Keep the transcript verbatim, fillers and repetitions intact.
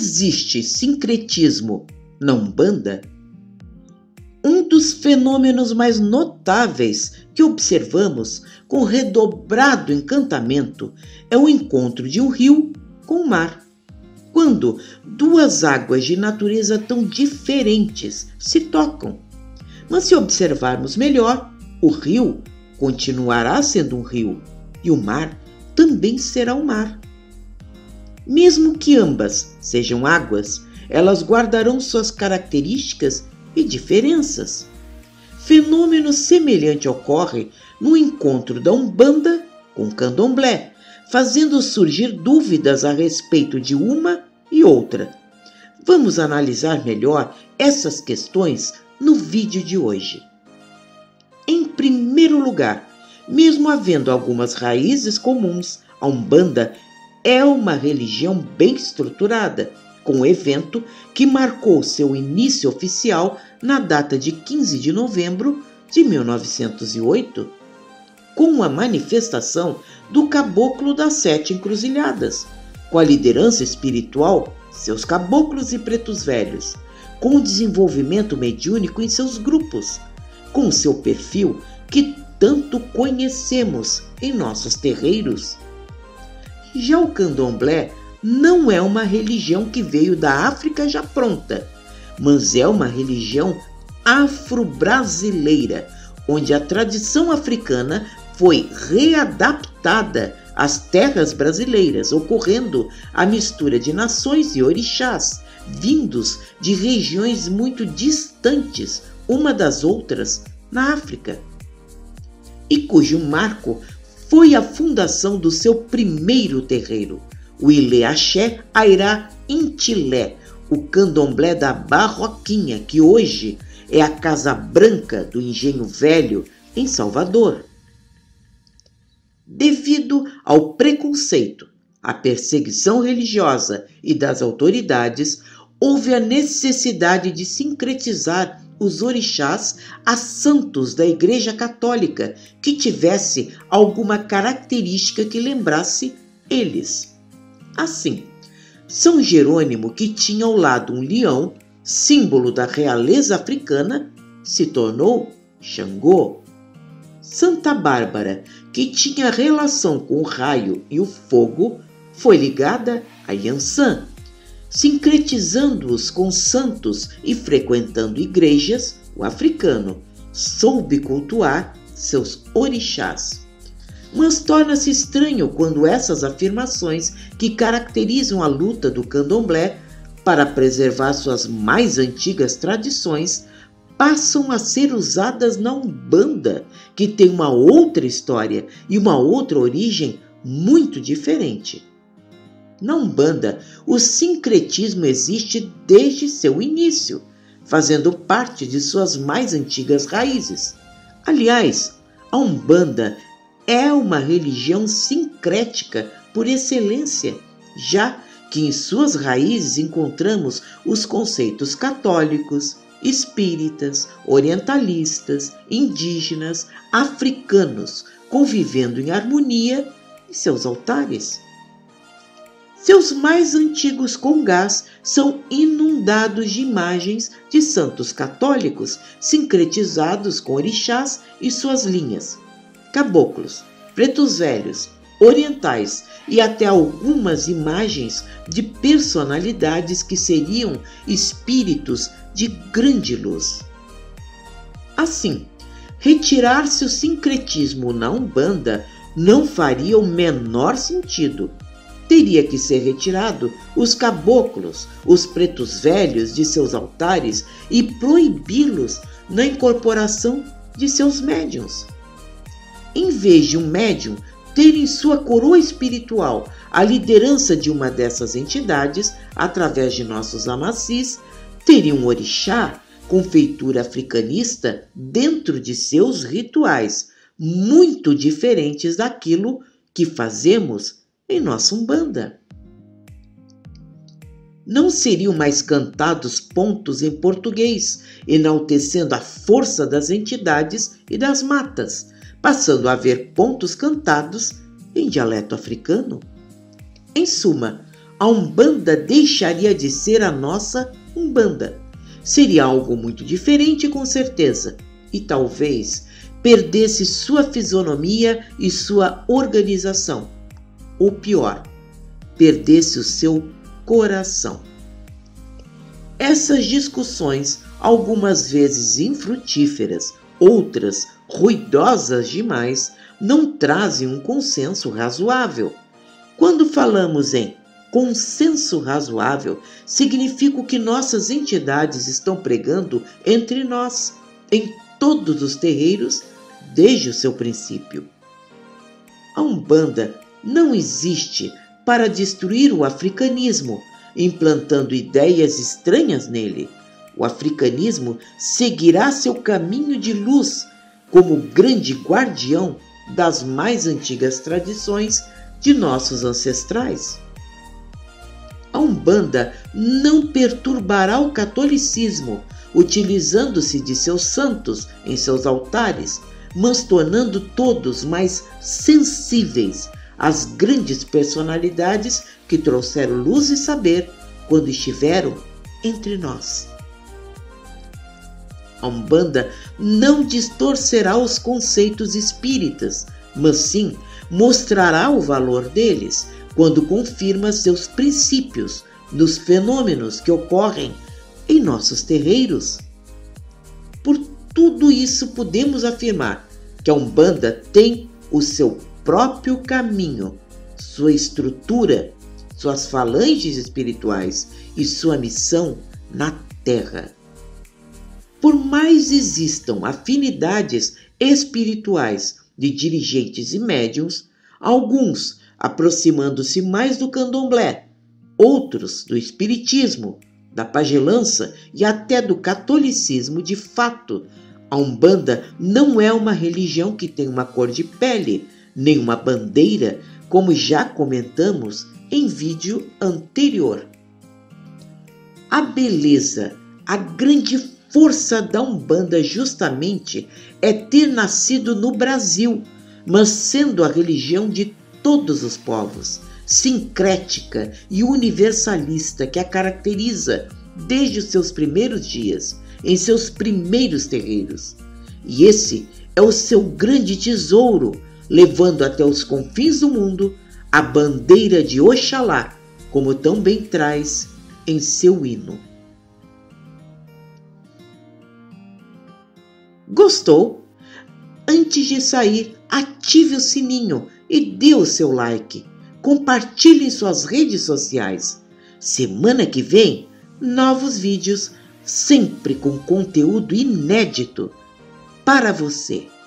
existe sincretismo na Umbanda? Um dos fenômenos mais notáveis que observamos com redobrado encantamento é o encontro de um rio com o mar. Quando duas águas de natureza tão diferentes se tocam. Mas se observarmos melhor, o rio continuará sendo um rio e o mar também será um mar. Mesmo que ambas sejam águas, elas guardarão suas características e diferenças. Fenômeno semelhante ocorre no encontro da Umbanda com o Candomblé, fazendo surgir dúvidas a respeito de uma e outra. Vamos analisar melhor essas questões no vídeo de hoje. Em primeiro lugar, mesmo havendo algumas raízes comuns, a Umbanda é uma religião bem estruturada, com o evento que marcou seu início oficial na data de quinze de novembro de mil novecentos e oito, com a manifestação do Caboclo das Sete Encruzilhadas, com a liderança espiritual, seus caboclos e pretos velhos, com o desenvolvimento mediúnico em seus grupos, com seu perfil que tanto conhecemos em nossos terreiros. Já o Candomblé não é uma religião que veio da África já pronta, mas é uma religião afro-brasileira, onde a tradição africana foi readaptada às terras brasileiras, ocorrendo a mistura de nações e orixás, vindos de regiões muito distantes uma das outras na África, e cujo marco foi a fundação do seu primeiro terreiro, o Ilê Axé Airá Intilé, o Candomblé da Barroquinha, que hoje é a Casa Branca do Engenho Velho, em Salvador. Devido ao preconceito, à perseguição religiosa e das autoridades, houve a necessidade de sincretizar os orixás a santos da Igreja Católica que tivesse alguma característica que lembrasse eles. Assim, São Jerônimo, que tinha ao lado um leão, símbolo da realeza africana, se tornou Xangô. Santa Bárbara, que tinha relação com o raio e o fogo, foi ligada a Yansan. Sincretizando-os com santos e frequentando igrejas, o africano soube cultuar seus orixás. Mas torna-se estranho quando essas afirmações que caracterizam a luta do Candomblé para preservar suas mais antigas tradições passam a ser usadas na Umbanda, que tem uma outra história e uma outra origem muito diferente. Na Umbanda, o sincretismo existe desde seu início, fazendo parte de suas mais antigas raízes. Aliás, a Umbanda é uma religião sincrética por excelência, já que em suas raízes encontramos os conceitos católicos, espíritas, orientalistas, indígenas, africanos, convivendo em harmonia em seus altares. Seus mais antigos congás são inundados de imagens de santos católicos, sincretizados com orixás e suas linhas, caboclos, pretos velhos, orientais e até algumas imagens de personalidades que seriam espíritos de grande luz. Assim, retirar-se o sincretismo na Umbanda não faria o menor sentido. Teria que ser retirado os caboclos, os pretos velhos de seus altares e proibi-los na incorporação de seus médiuns. Em vez de um médium ter em sua coroa espiritual a liderança de uma dessas entidades, através de nossos amacis, teria um orixá com feitura africanista dentro de seus rituais, muito diferentes daquilo que fazemos em nossa Umbanda. Não seriam mais cantados pontos em português, enaltecendo a força das entidades e das matas, passando a haver pontos cantados em dialeto africano? Em suma, a Umbanda deixaria de ser a nossa Umbanda. Seria algo muito diferente, com certeza, e talvez perdesse sua fisionomia e sua organização. Ou pior, perdesse o seu coração. Essas discussões, algumas vezes infrutíferas, outras ruidosas demais, não trazem um consenso razoável. Quando falamos em consenso razoável, significa o que nossas entidades estão pregando entre nós, em todos os terreiros, desde o seu princípio. A Umbanda não existe para destruir o africanismo, implantando ideias estranhas nele. O africanismo seguirá seu caminho de luz como grande guardião das mais antigas tradições de nossos ancestrais. A Umbanda não perturbará o catolicismo, utilizando-se de seus santos em seus altares, mas tornando todos mais sensíveis às grandes personalidades que trouxeram luz e saber quando estiveram entre nós. A Umbanda não distorcerá os conceitos espíritas, mas sim mostrará o valor deles quando confirma seus princípios nos fenômenos que ocorrem em nossos terreiros. Por tudo isso, podemos afirmar que a Umbanda tem o seu próprio caminho, sua estrutura, suas falanges espirituais e sua missão na Terra. Por mais existam afinidades espirituais de dirigentes e médiuns, alguns aproximando-se mais do candomblé, outros do espiritismo, da pagelança e até do catolicismo, de fato, a Umbanda não é uma religião que tem uma cor de pele, nem uma bandeira, como já comentamos em vídeo anterior. A beleza, a grande força da Umbanda justamente é ter nascido no Brasil, mas sendo a religião de todos os povos, sincrética e universalista que a caracteriza desde os seus primeiros dias, em seus primeiros terreiros. E esse é o seu grande tesouro, levando até os confins do mundo a bandeira de Oxalá, como tão bem traz em seu hino. Gostou? Antes de sair, ative o sininho e dê o seu like. Compartilhe em suas redes sociais. Semana que vem, novos vídeos, sempre com conteúdo inédito para você.